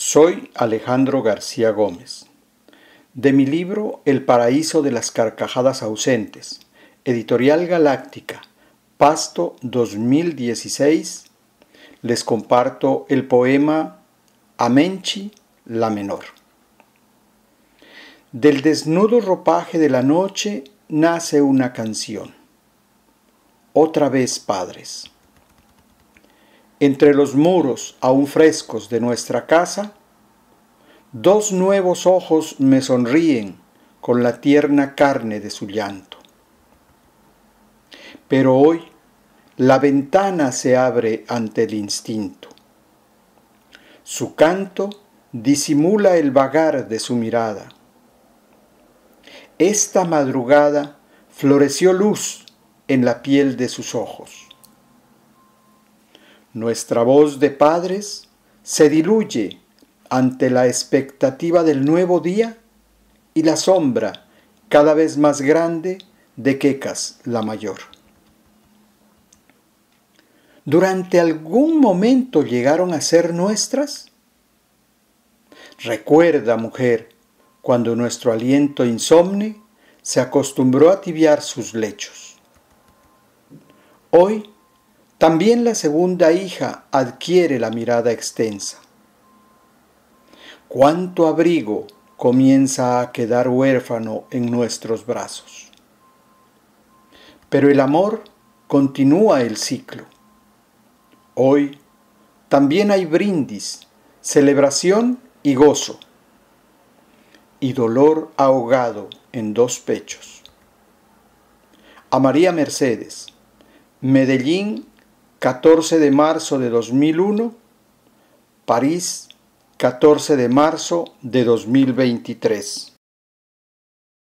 Soy Alejandro García Gómez. De mi libro El paraíso de las carcajadas ausentes, Editorial Galáctica, Pasto 2016, les comparto el poema Amenchi la Menor. Del desnudo ropaje de la noche nace una canción. Otra vez, padres. Entre los muros aún frescos de nuestra casa, dos nuevos ojos me sonríen con la tierna carne de su llanto. Pero hoy la ventana se abre ante el instinto. Su canto disimula el vagar de su mirada. Esta madrugada floreció luz en la piel de sus ojos. Nuestra voz de padres se diluye ante la expectativa del nuevo día y la sombra cada vez más grande de Quecas la mayor. ¿Durante algún momento llegaron a ser nuestras? Recuerda, mujer, cuando nuestro aliento insomne se acostumbró a tibiar sus lechos. Hoy, también la segunda hija adquiere la mirada extensa. Cuánto abrigo comienza a quedar huérfano en nuestros brazos. Pero el amor continúa el ciclo. Hoy también hay brindis, celebración y gozo, y dolor ahogado en dos pechos. A María Mercedes, Medellín, 14 de marzo de 2001, París, 14 de marzo de 2023.